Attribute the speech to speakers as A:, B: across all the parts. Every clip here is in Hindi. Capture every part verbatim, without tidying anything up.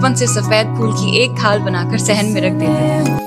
A: कफन से सफेद फूल की एक थाल बनाकर सहन में रख देते हैं।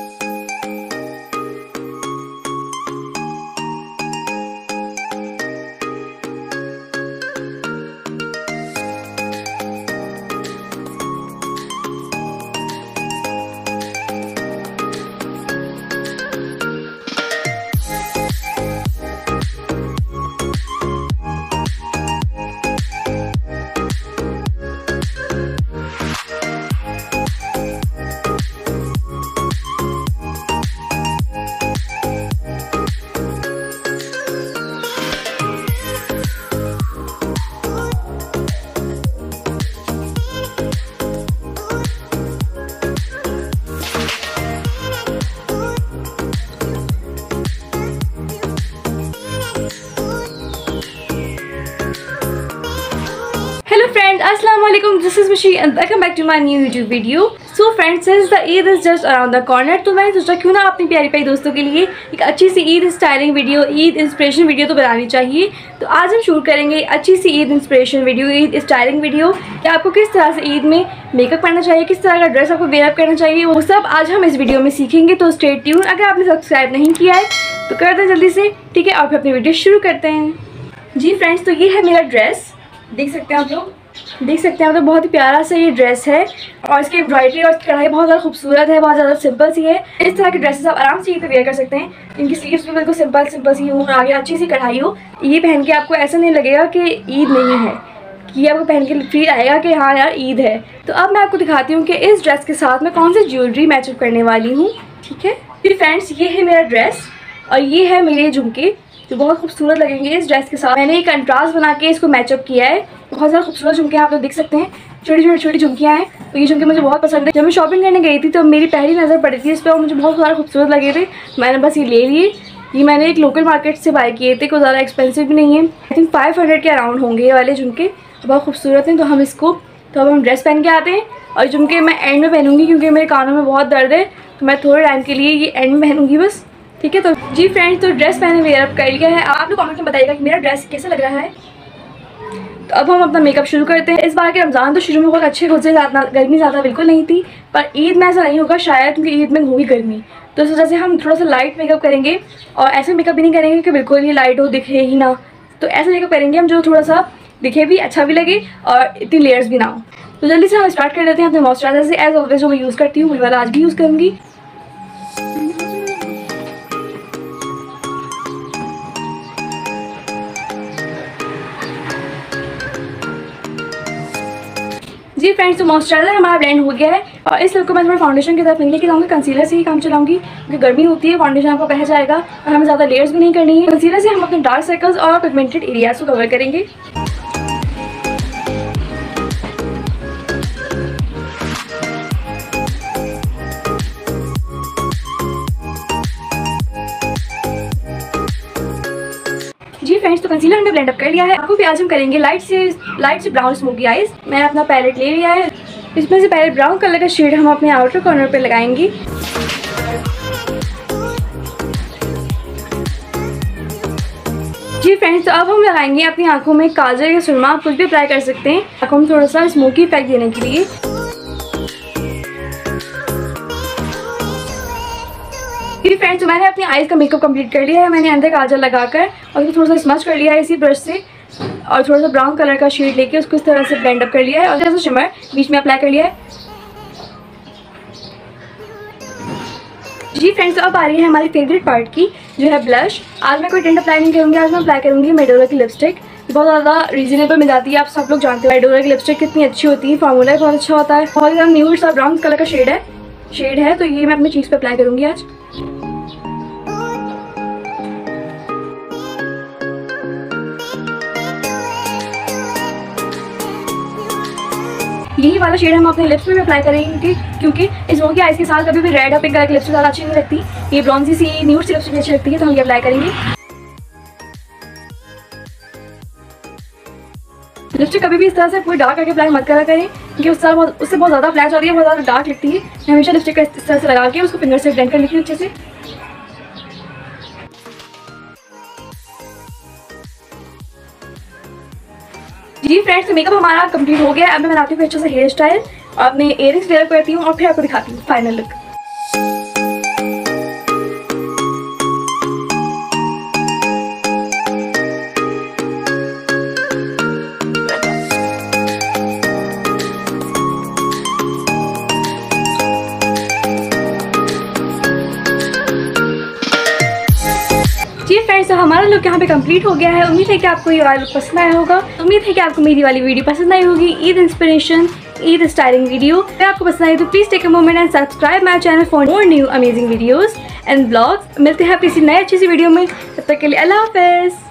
B: Hello friends, Assalamualaikum. This is Mishi and welcome back to my new YouTube video. So friends, since the Eid is just around the corner, तो मैंने सोचा क्यों ना अपनी प्यारी प्यारी दोस्तों के लिए एक अच्छी सी Eid styling video, Eid inspiration video तो बनानी चाहिए। तो आज हम शूट करेंगे अच्छी सी Eid inspiration video, Eid styling video कि आपको किस तरह से ईद में मेकअप करना चाहिए, किस तरह का ड्रेस आपको वेयर अप करना चाहिए, वो सब आज हम इस वीडियो में सीखेंगे। तो स्टे ट्यून। अगर आपने सब्सक्राइब नहीं किया है तो कर दें जल्दी से, ठीक है। और फिर अपनी वीडियो शुरू करते हैं। जी फ्रेंड्स, तो ये है मेरा ड्रेस, देख सकते हैं आप लोग, देख सकते हैं। तो बहुत ही प्यारा सा ये ड्रेस है और इसकी एम्ब्रॉयडरी और कढ़ाई बहुत ज़्यादा खूबसूरत है, बहुत ज़्यादा सिंपल सी है। इस तरह के ड्रेसेस आप आराम से ये पे वेयर कर सकते हैं। इनकी स्लीव्स भी बिल्कुल सिंपल सिंपल सी हो, आगे अच्छी सी कढ़ाई हो। ये पहन के आपको ऐसा नहीं लगेगा कि ईद नहीं है, कि आपको पहन के फील आएगा कि हाँ यार ईद है। तो अब मैं आपको दिखाती हूँ कि इस ड्रेस के साथ मैं कौन सी ज्वेलरी मैचअप करने वाली हूँ, ठीक है। फिर फ्रेंड्स, ये है मेरा ड्रेस और ये है मेरे झुमके जो बहुत खूबसूरत लगेंगे इस ड्रेस के साथ। मैंने एक कंट्रास्ट बना के इसको मैचअप किया है। बहुत ज़्यादा खूबसूरत झुमके आप लोग देख सकते हैं, छोटी छोटी छोटी झुमकियाँ हैं। तो ये झुमके मुझे बहुत पसंद है। जब मैं शॉपिंग करने गई थी तो मेरी पहली नज़र पड़ी थी इस पर और मुझे बहुत ज़्यादा खूबसूरत लगे थे। मैंने बस ये ले लिए। ये मैंने एक लोकल मार्केट से बाय किए थे, कोई ज़्यादा एक्सपेंसिव भी नहीं है। आई थिंक फाइव हंड्रेड के अराउंड होंगे ये वाले झुमके, बहुत खूबसूरत हैं। तो हम इसको तो अब हम ड्रेस पहन के आते हैं और झुमके मैं एंड में पहनूंगी क्योंकि मेरे कानों में बहुत दर्द है। तो मैं थोड़े टाइम के लिए ये एंड में पहनूंगी बस, ठीक है। तो जी फ्रेंड्स, तो ड्रेस मैंने वेयर अप कर लिया है। आप लोग कमेंट में बताइएगा कि मेरा ड्रेस कैसा लग रहा है। तो अब हम अपना मेकअप शुरू करते हैं। इस बार के रमज़ान तो शुरू में बहुत अच्छे गुजरे, ज़्यादा गर्मी ज़्यादा बिल्कुल नहीं थी, पर ईद में ऐसा नहीं होगा शायद, क्योंकि ईद में होगी गर्मी। तो इस वजह से हम थोड़ा सा लाइट मेकअप करेंगे और ऐसे मेकअप भी नहीं करेंगे कि बिल्कुल ही लाइट हो, दिखे ही ना। तो ऐसा मेकअप करेंगे हम जो थोड़ा सा दिखे भी, अच्छा भी लगे और इतनी लेयर्स भी ना हो। तो जल्दी से हम स्टार्ट कर देते हैं अपने मॉइस्चराइजर से। एज ऑलवेज जो मैं यूज़ करती हूँ वही वाला आज भी यूज़ करूँगी। जी फ्रेंड्स, तो मॉइस्चराइजर हमारा ब्लेंड हो गया है और इस लुक को मैं थोड़ा फाउंडेशन की तरफ नहीं लेके जाऊँगी, कंसीलर से ही काम चलाऊंगी क्योंकि गर्मी होती है, फाउंडेशन आपको बह जाएगा और हमें ज़्यादा लेयर्स भी नहीं करनी है। कंसीलर से हम अपने डार्क सर्कल्स और पिगमेंटेड एरियाज को कवर करेंगे। जी फ्रेंड्स, तो कंसीलर हमने ब्लेंड अप कर लिया है। आपको भी आज हम करेंगे लाइट से लाइट से ब्राउन स्मोकी आइज। मैंने अपना पैलेट ले लिया है, इसमें से पहले ब्राउन कलर का शेड हम अपने आउटर कॉर्नर पे लगाएंगे। जी फ्रेंड्स, तो अब हम लगाएंगे अपनी आंखों में काजल या सुरमा, आप कुछ भी अप्लाई कर सकते हैं आंखों में थोड़ा सा स्मोकी इफेक्ट देने के लिए। फ्रेंड्स, तो मैंने अपनी आईज का मेकअप कंप्लीट कर लिया है। मैंने अंदर काजल लगाकर और थोड़ा सा स्मच कर लिया है इसी ब्रश से और थोड़ा सा ब्राउन कलर का शेड लेके उसको इस तरह से ब्लेंड अप कर लिया है और जैसा शिमर बीच में अप्लाई कर लिया है। जी फ्रेंड्स, तो अब आ रही है हमारी फेवरेट पार्ट की, जो है ब्लश। आज मैं कोई टिंट अप्लाई नहीं करूँगी, आज मैं अप्लाई करूँगी मेडोरा की लिपस्टिक। बहुत ज़्यादा रीजनेबल मिल जाती है, आप सब लोग जानते हो मेडोरा की लिपस्टिक कितनी अच्छी होती है, फार्मूला बहुत अच्छा होता है। बहुत ज़्यादा न्यूड सा ब्राउन कलर का शेड है शेड है तो ये मैं अपनी चीज़ पर अप्लाई करूँगी आज। यही वाला शेड हम अपने लिप्स में भी अप्लाई करेंगे क्योंकि इस स्मोकी आइज के साथ कभी भी रेड और पिंक कलर की लिपस्टिक ज़्यादा अच्छी नहीं लगती। ये ब्रॉन्जी सी न्यूड सी लिपस्टिक अच्छी लगती है, तो हम ये अप्लाई करेंगे। लिपस्टिक कभी भी इस तरह से पूरी डार्क करके अप्लाई मत करा करें क्योंकि उस तरह उससे बहुत ज़्यादा फ्लैश होती है, बहुत ज़्यादा डार्क लगती है। हमेशा लिपस्टिक इस तरह से लगा के उसको फिंगर से ब्लेंड कर लेती हूँ अच्छे से। जी फ्रेंड्स, तो मेकअप हमारा कंप्लीट हो गया है। अब मैं बनाती हूँ अच्छे से हेयर स्टाइल अब मैं इयरिंग्स वेयर करती हूँ और फिर आपको दिखाती हूँ फाइनल लुक। जी फ्रेंड्स, तो हमारा लुक यहाँ पे कंप्लीट हो गया है। उम्मीद है कि आपको ये वाला लुक पसंद आया होगा। उम्मीद है कि आपको मेरी वाली वीडियो पसंद आई होगी, Eid inspiration, Eid styling video. अगर आपको पसंद आई तो please take a moment and subscribe my channel for more new amazing videos and blogs. मिलते हैं किसी नए अच्छी सी वीडियो में, तब तक के लिए अल्लाह हाफ़िज़।